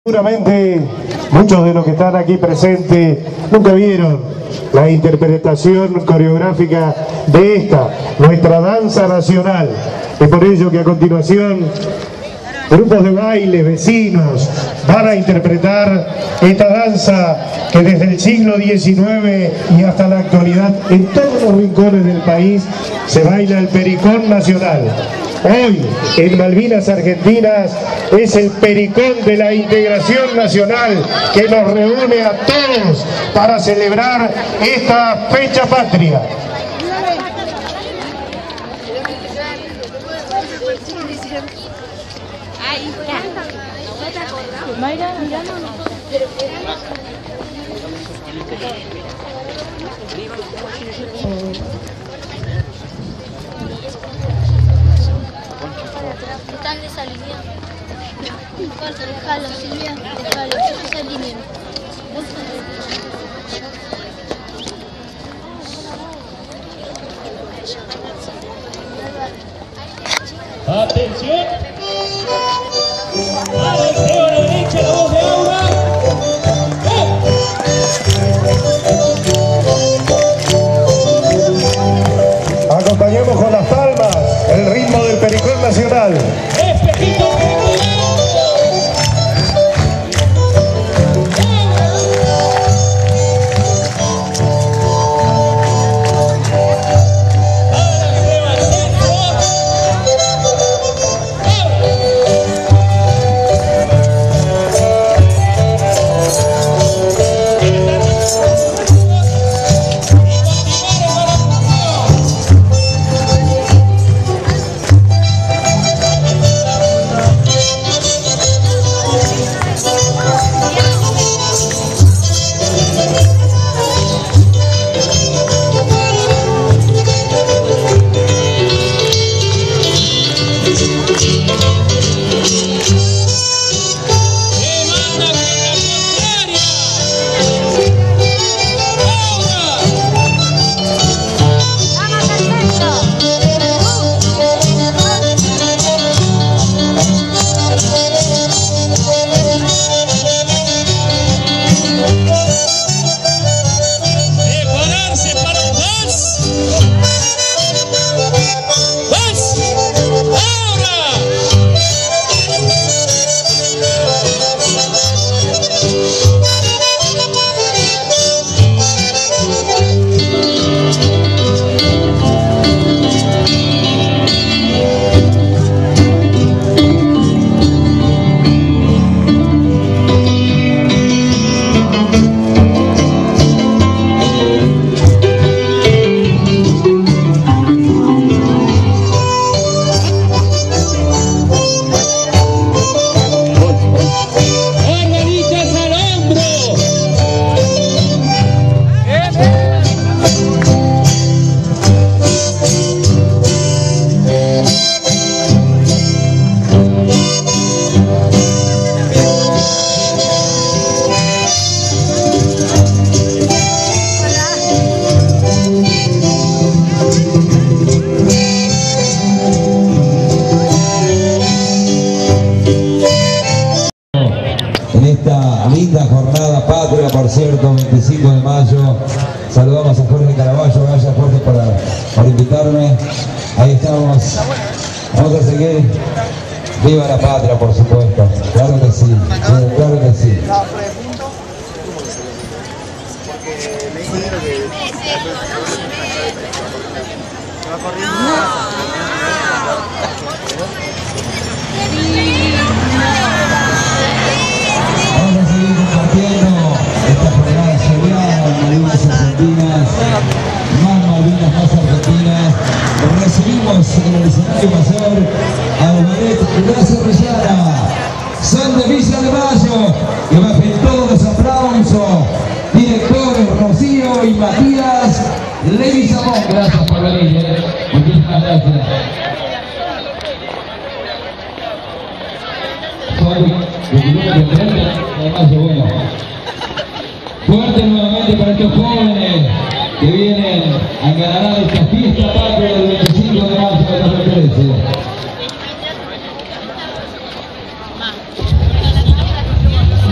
Seguramente muchos de los que están aquí presentes nunca vieron la interpretación coreográfica de esta, nuestra danza nacional. Es por ello que a continuación grupos de baile, vecinos, van a interpretar esta danza que desde el siglo XIX y hasta la actualidad en todos los rincones del país se baila el pericón nacional. Hoy, en Malvinas Argentinas, es el pericón de la integración nacional que nos reúne a todos para celebrar esta fecha patria. Están desalineados. Déjalo, Silvia, déjalo, que se alineen. Atención. Balanceo a la derecha, la voz de Aura. Acompañemos con las palmas el ritmo del pericón nacional. Espejito. Linda jornada patria, por cierto, 25 de mayo. Saludamos a Jorge Caraballo. Gracias, Jorge, por invitarme. Ahí estamos. Vamos a seguir. Viva la patria, por supuesto. Claro que sí. Claro que sí. Esta jornada soleada en Malvinas Argentinas, más Malvinas, más Argentinas. Recibimos en el escenario mayor al ballet Gracia Rellana, son de Villa de Mayo, que bajen todos los aplausos. Directores Rocío y Matías Leguizamón, gracias por venir. Muchísimas gracias. Soy de Mayo, bueno. Fuerte nuevamente para estos jóvenes que vienen a ganar esta fiesta patria del 25 de marzo de 2013.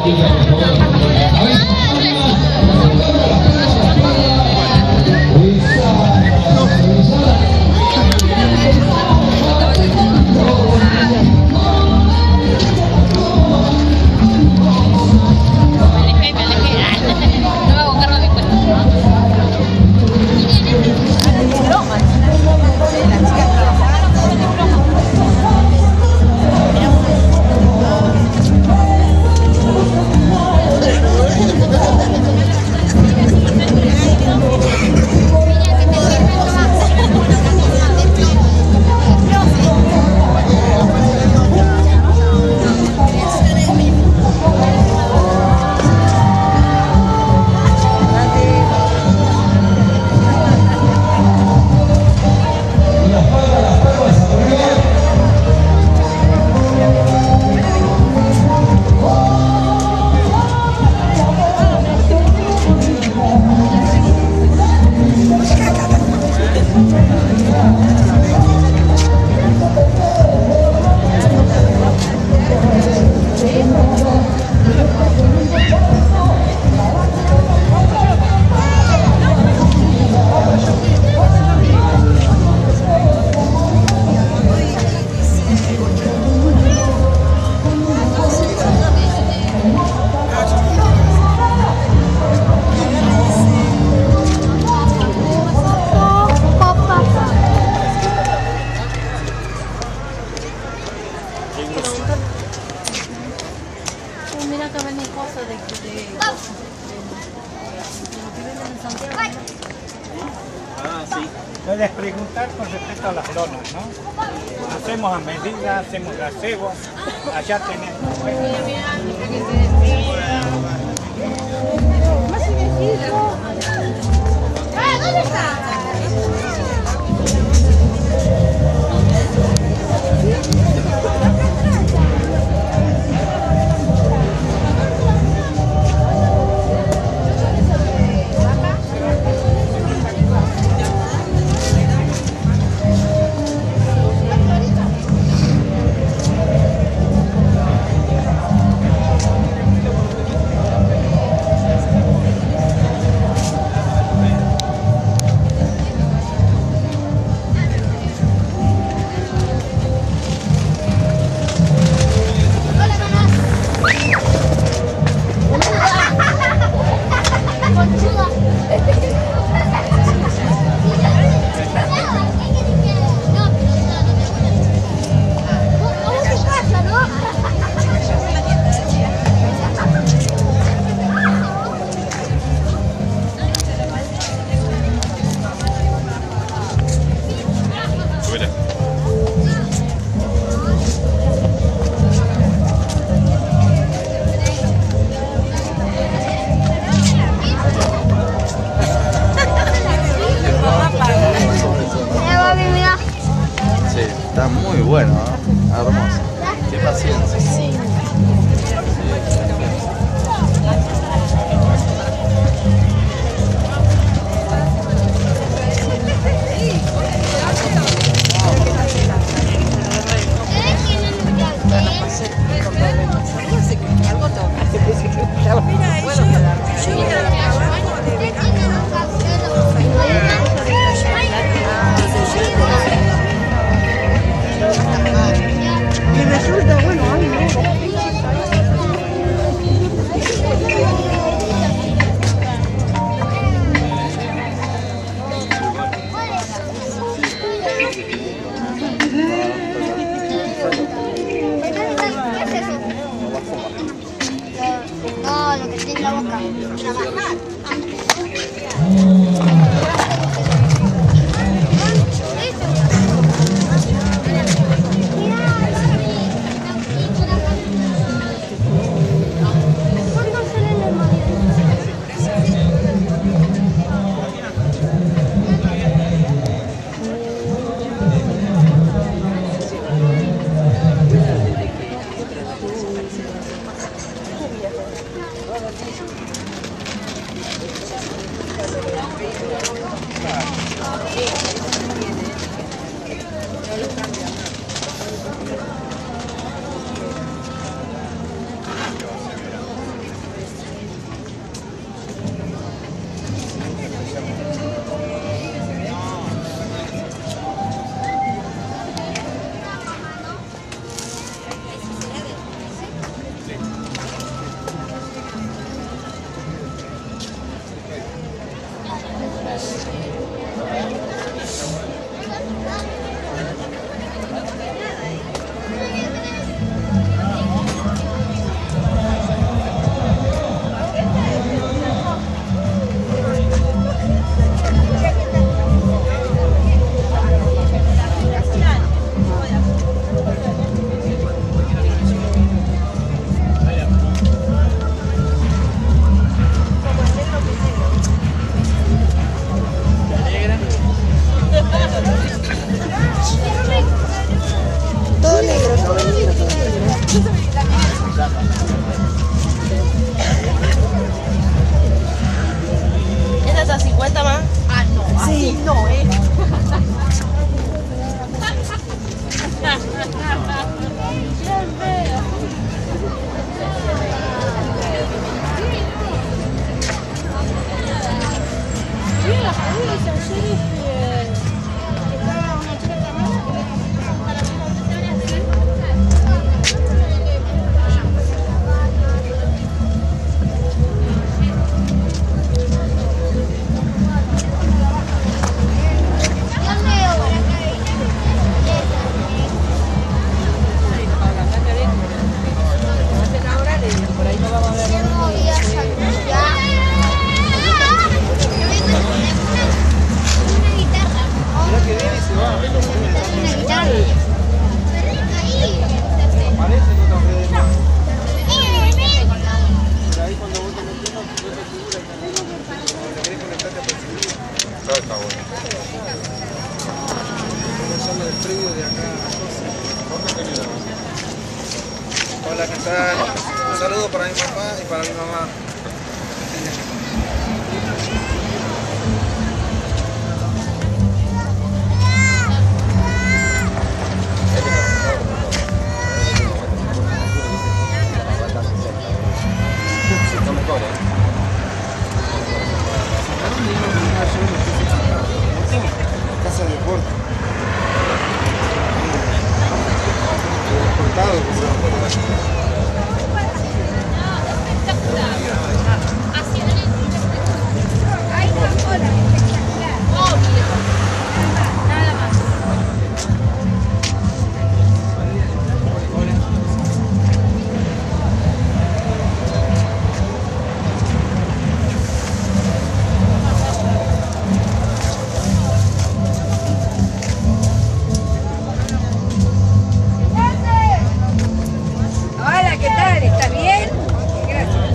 Puedes preguntar con respecto a las donas, ¿no? Hacemos a medida, hacemos gazebo, allá tenemos. ¿Dónde está? Está muy bueno, ¿no? Hermoso. Qué paciencia. Sí. Y resulta, bueno, ay no. No, lo que tiene en la boca. Trabajar. mamá. Casa de deporte. Cortado, Hay una cola espectacular. Obvio. Nada más. Hola, ¿qué tal? ¿Estás bien? Gracias.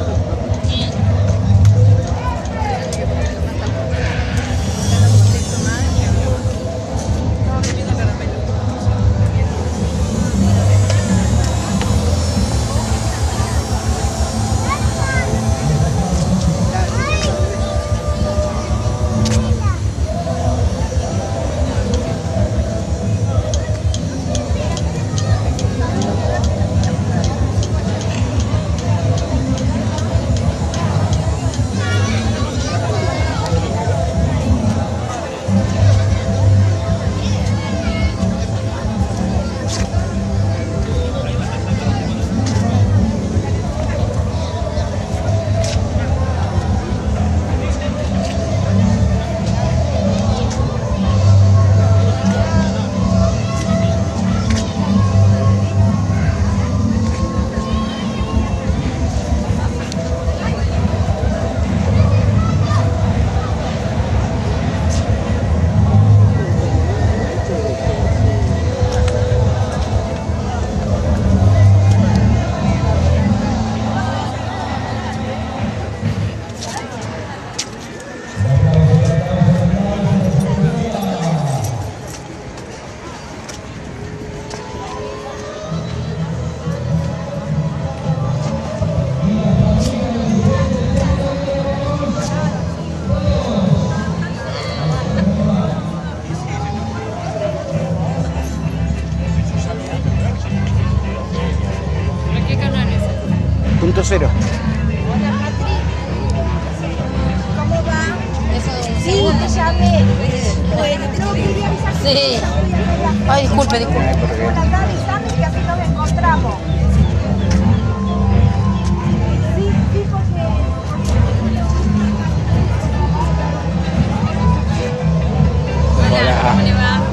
¿Qué canal es? Punto cero. Hola, Patri. ¿Cómo va? Eso Sí, te llamé. Bueno, no quería avisar. Sí. Ay, disculpe. Bueno, anda avisame que así nos encontramos. Sí, porque... Hola, ¿cómo le va?